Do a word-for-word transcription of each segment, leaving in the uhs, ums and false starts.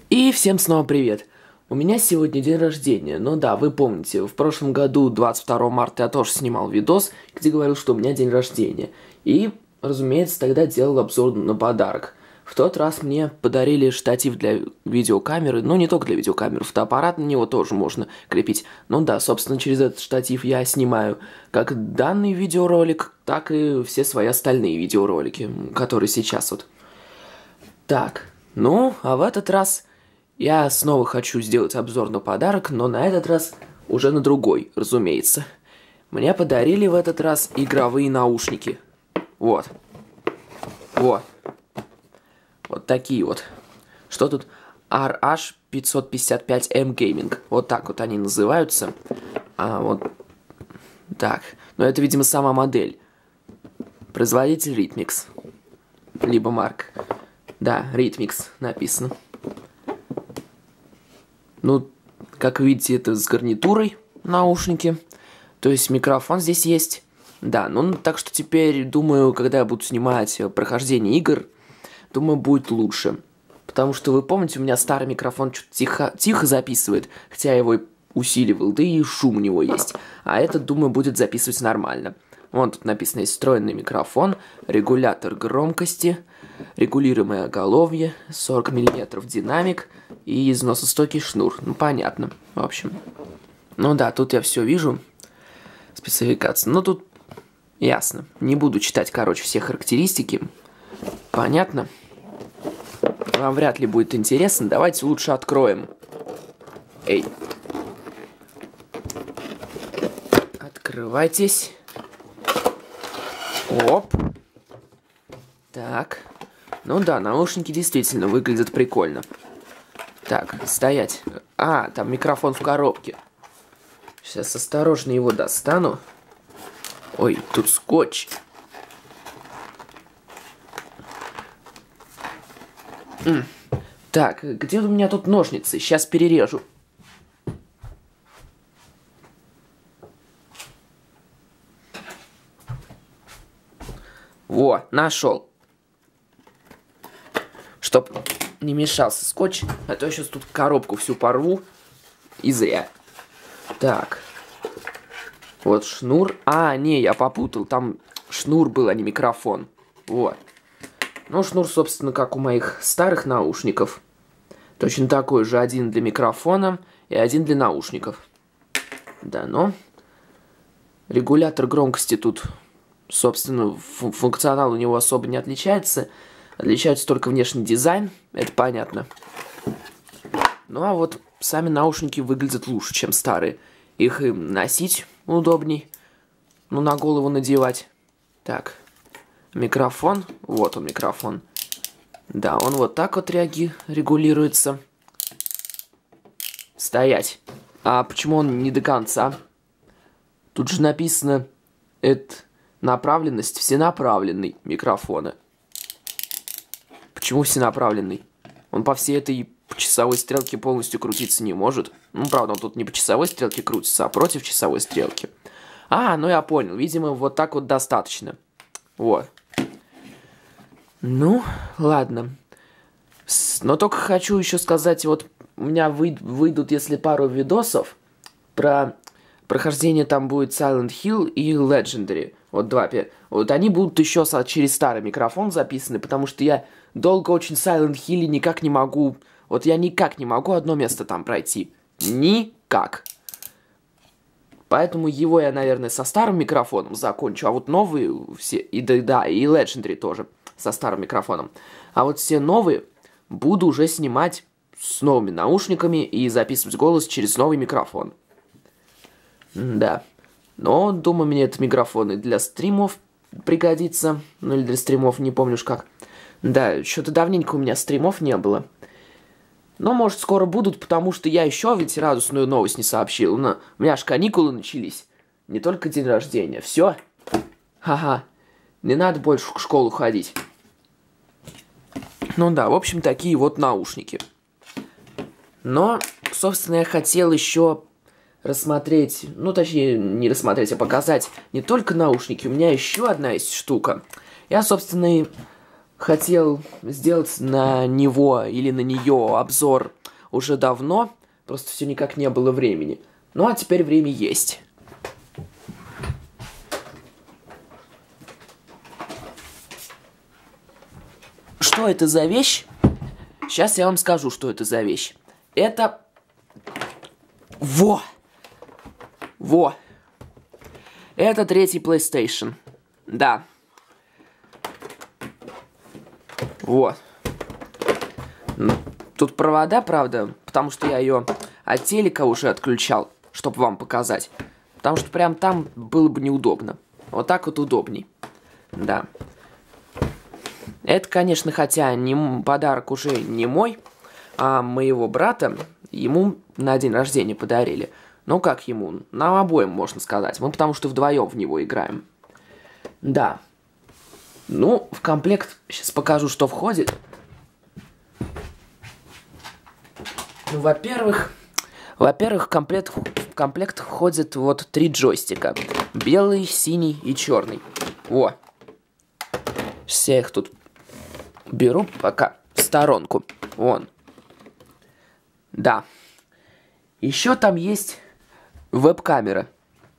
И всем снова привет! У меня сегодня день рождения, но да, вы помните, в прошлом году, двадцать второго марта, я тоже снимал видос, где говорил, что у меня день рождения. И, разумеется, тогда делал обзор на подарок. В тот раз мне подарили штатив для видеокамеры, ну не только для видеокамеры, фотоаппарат на него тоже можно крепить. Ну да, собственно, через этот штатив я снимаю как данный видеоролик, так и все свои остальные видеоролики, которые сейчас вот. Так, ну, а в этот раз я снова хочу сделать обзор на подарок, но на этот раз уже на другой, разумеется. Мне подарили в этот раз игровые наушники. Вот. Вот. Вот такие вот. Что тут? ар эйч пятьсот пятьдесят пять эм Gaming. Вот так вот они называются. А вот так. Но это, видимо, сама модель. Производитель Rhythmix. Либо Марк. Да, Rhythmix написано. Ну, как видите, это с гарнитурой наушники. То есть микрофон здесь есть. Да, ну так что теперь, думаю, когда я буду снимать прохождение игр, думаю, будет лучше. Потому что, вы помните, у меня старый микрофон что-то тихо, тихо записывает, хотя я его усиливал, да и шум у него есть. А этот, думаю, будет записывать нормально. Вон тут написано, есть встроенный микрофон, регулятор громкости, регулируемое оголовье, сорок миллиметров динамик и износостойкий шнур. Ну, понятно, в общем. Ну да, тут я все вижу. Спецификация. Ну, тут ясно. Не буду читать, короче, все характеристики. Понятно? Вам вряд ли будет интересно. Давайте лучше откроем. Эй. Открывайтесь. Оп. Так. Ну да, наушники действительно выглядят прикольно. Так, стоять. А, там микрофон в коробке. Сейчас осторожно его достану. Ой, тут скотч. М. Так, где у меня тут ножницы? Сейчас перережу. Во, нашел. Чтоб не мешался скотч, а то я сейчас тут коробку всю порву. И зря. Так. Вот шнур. А, не, я попутал. Там шнур был, а не микрофон. Вот. Ну, шнур, собственно, как у моих старых наушников. Точно такой же. Один для микрофона и один для наушников. Да, но... Регулятор громкости тут, собственно, фун- функционал у него особо не отличается. Отличается только внешний дизайн. Это понятно. Ну, а вот сами наушники выглядят лучше, чем старые. Их и носить удобней. Ну, на голову надевать. Так. Микрофон. Вот он, микрофон. Да, он вот так вот реаги... регулируется. Стоять. А почему он не до конца? Тут же написано... Это направленность всенаправленный микрофона. Почему всенаправленный? Он по всей этой часовой стрелке полностью крутиться не может. Ну, правда, он тут не по часовой стрелке крутится, а против часовой стрелки. А, ну я понял. Видимо, вот так вот достаточно. Вот. Ну, ладно. С- Но только хочу еще сказать, вот у меня вы- выйдут, если пару видосов про прохождение, там будет Silent Hill и Legendary. Вот два. пе- Вот они будут еще со- через старый микрофон записаны, потому что я долго очень Silent Hill никак не могу... Вот я никак не могу одно место там пройти. Никак. Поэтому его я, наверное, со старым микрофоном закончу, а вот новые все, и да, да, и Legendary тоже со старым микрофоном. А вот все новые буду уже снимать с новыми наушниками и записывать голос через новый микрофон. Да. Но, думаю, мне этот микрофон и для стримов пригодится. Ну, или для стримов, не помню уж как. Да, что-то давненько у меня стримов не было. Но, может, скоро будут, потому что я еще ведь радостную новость не сообщил. Но у меня аж каникулы начались. Не только день рождения. Все. Ха-ха. Не надо больше в школу ходить. Ну да, в общем, такие вот наушники. Но, собственно, я хотел еще рассмотреть, ну, точнее, не рассмотреть, а показать не только наушники. У меня еще одна есть штука. Я, собственно, и хотел сделать на него или на нее обзор уже давно, просто все никак не было времени. Ну а теперь время есть. Что это за вещь? Сейчас я вам скажу, что это за вещь. Это... Во! Во! Это третий PlayStation. Да. Вот. Тут провода, правда, потому что я ее от телека уже отключал, чтобы вам показать. Потому что прям там было бы неудобно. Вот так вот удобней. Да. Это, конечно, хотя не подарок уже не мой, а моего брата. Ему на день рождения подарили. Ну, как ему? Нам обоим, можно сказать. Мы потому что вдвоем в него играем. Да. Ну, в комплект сейчас покажу, что входит. Ну, во-первых, во-первых, в комплект, в комплект входит вот три джойстика. Белый, синий и черный. Во. Сейчас я их тут беру пока в сторонку. Вон. Да. Еще там есть веб-камера.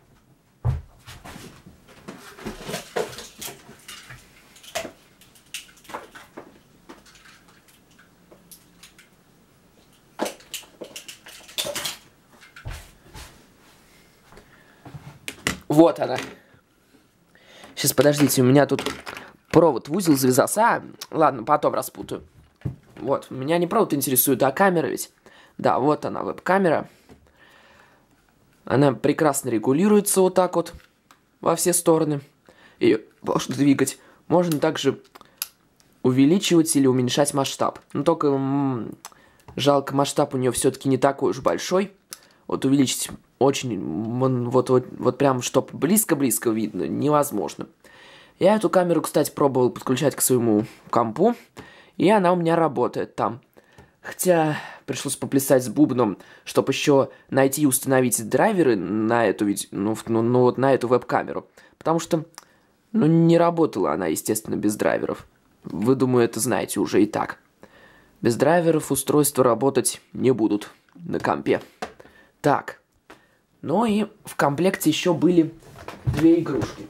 Вот она. Сейчас, подождите, у меня тут провод в узел завязался. А, ладно, потом распутаю. Вот, меня не провод интересует, а камера ведь. Да, вот она, веб-камера. Она прекрасно регулируется вот так вот во все стороны. Ее можно двигать. Можно также увеличивать или уменьшать масштаб. Но только м-м, жалко, масштаб у нее все-таки не такой уж большой. Вот увеличить очень, вот, вот, вот прям, чтобы близко-близко видно, невозможно. Я эту камеру, кстати, пробовал подключать к своему компу, и она у меня работает там. Хотя пришлось поплясать с бубном, чтобы еще найти и установить драйверы на эту, ну, ну, ну, вот на эту веб-камеру. Потому что, ну, не работала она, естественно, без драйверов. Вы, думаю, это знаете уже и так. Без драйверов устройства работать не будут на компе. Так. Ну и в комплекте еще были две игрушки.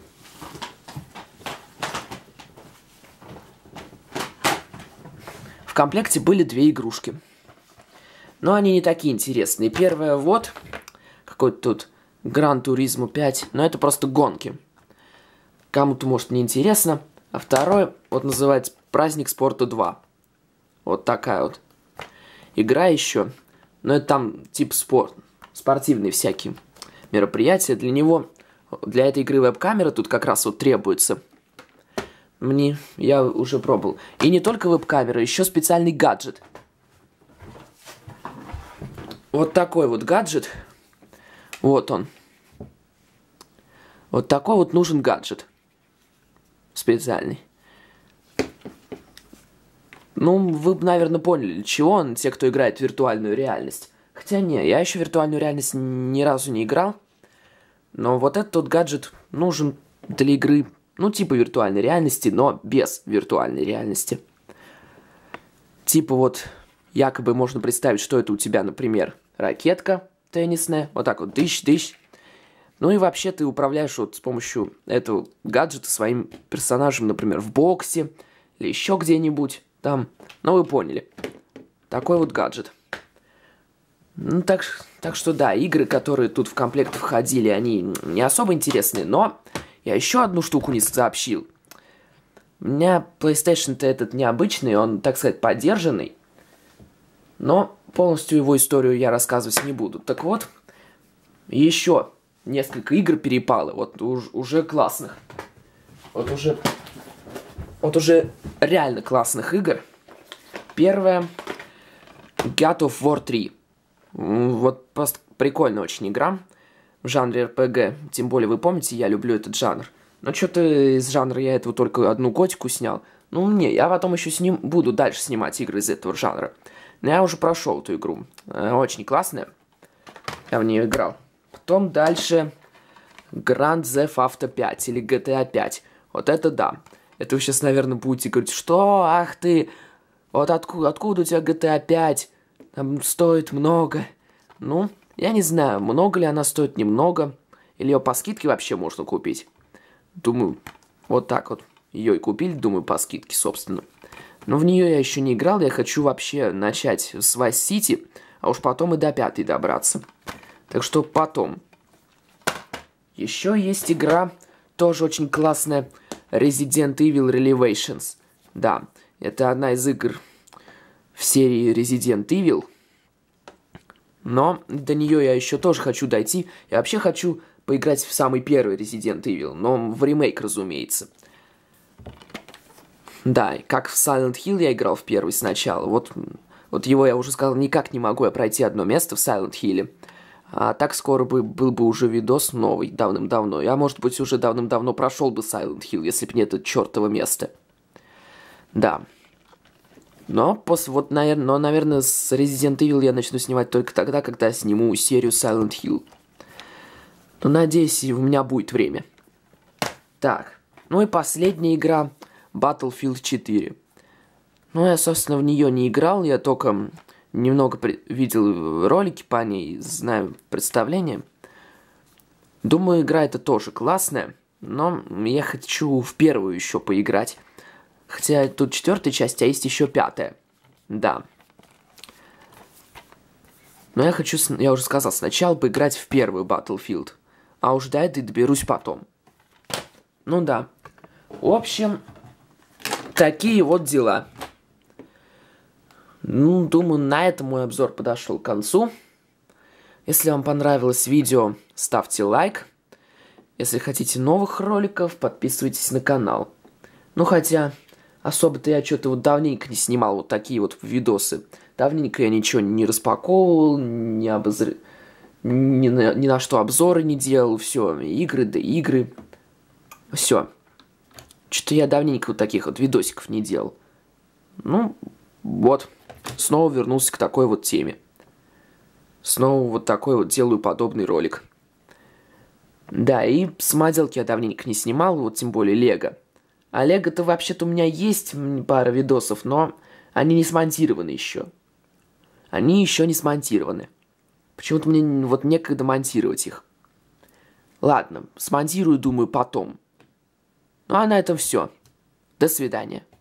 В комплекте были две игрушки. Но они не такие интересные. Первая вот, какой-то тут Gran Turismo пять, но это просто гонки. Кому-то, может, не интересно. А второе, вот называется Праздник спорта два. Вот такая вот игра еще. Но это там тип спорт, спортивные всякие мероприятия. Для него, для этой игры веб-камера тут как раз вот требуется. Мне, я уже пробовал. И не только веб-камера, еще специальный гаджет. Вот такой вот гаджет. Вот он. Вот такой вот нужен гаджет. Специальный. Ну, вы, наверное, поняли, для чего он, те, кто играет в виртуальную реальность. Хотя не, я еще в виртуальную реальность ни разу не играл. Но вот этот вот гаджет нужен для игры, ну, типа виртуальной реальности, но без виртуальной реальности. Типа вот, якобы можно представить, что это у тебя, например, ракетка теннисная. Вот так вот, дыщ-дыщ. Ну и вообще ты управляешь вот с помощью этого гаджета своим персонажем, например, в боксе или еще где-нибудь там. Ну, вы поняли. Такой вот гаджет. Ну, так, так что да, игры, которые тут в комплект входили, они не особо интересные, но я еще одну штуку не сообщил. У меня PlayStation-то этот необычный, он, так сказать, подержанный, но полностью его историю я рассказывать не буду. Так вот, еще несколько игр перепало, вот уж, уже классных. Вот уже, вот уже реально классных игр. Первая God of War три. Вот просто прикольная очень игра в жанре эр пи джи. Тем более, вы помните, я люблю этот жанр. Но что-то из жанра я этого только одну готику снял. Ну, не, я потом еще с ним буду дальше снимать игры из этого жанра. Но я уже прошел эту игру. Она очень классная. Я в нее играл. Потом дальше Grand Theft Auto пять или джи ти эй пять. Вот это да. Это вы сейчас, наверное, будете говорить, что, ах ты, вот откуда, откуда у тебя джи ти эй пять? Там стоит много. Ну, я не знаю, много ли она стоит, немного. Или ее по скидке вообще можно купить. Думаю, вот так вот. Ее и купили, думаю, по скидке, собственно. Но в нее я еще не играл, я хочу вообще начать с Vice City, а уж потом и до пятой добраться. Так что потом. Еще есть игра, тоже очень классная, Resident Evil Revelations. Да, это одна из игр в серии Resident Evil. Но до нее я еще тоже хочу дойти. Я вообще хочу поиграть в самый первый Resident Evil, но в ремейк, разумеется. Да, как в Silent Hill я играл в первый сначала. Вот, вот его я уже сказал, никак не могу я пройти одно место в Silent Hill. А так скоро бы был бы уже видос новый, давным-давно. Я, может быть, уже давным-давно прошел бы Silent Hill, если бы не это чертово место. Да. Но, после, вот, наверное, но, наверное, с Resident Evil я начну снимать только тогда, когда сниму серию Silent Hill. Но, надеюсь, у меня будет время. Так. Ну и последняя игра, Battlefield четыре. Ну, я, собственно, в нее не играл, я только немного видел ролики по ней, знаю представление. Думаю, игра эта тоже классная, но я хочу в первую еще поиграть. Хотя тут четвертая часть, а есть еще пятая. Да. Но я хочу, я уже сказал, сначала поиграть в первую Battlefield. А уж до этой доберусь потом. Ну да. В общем, такие вот дела. Ну, думаю, на этом мой обзор подошел к концу. Если вам понравилось видео, ставьте лайк. Если хотите новых роликов, подписывайтесь на канал. Ну, хотя, особо-то я что-то вот давненько не снимал вот такие вот видосы. Давненько я ничего не распаковывал, не обозр... ни, на... ни на что обзоры не делал. Все, игры да игры. Все. Что-то я давненько вот таких вот видосиков не делал. Ну, вот. Снова вернулся к такой вот теме. Снова вот такой вот делаю подобный ролик. Да, и самоделки я давненько не снимал, вот тем более Лего. А Лего-то вообще-то у меня есть пара видосов, но они не смонтированы еще. Они еще не смонтированы. Почему-то мне вот некогда монтировать их. Ладно, смонтирую, думаю, потом. Ну а на этом все. До свидания.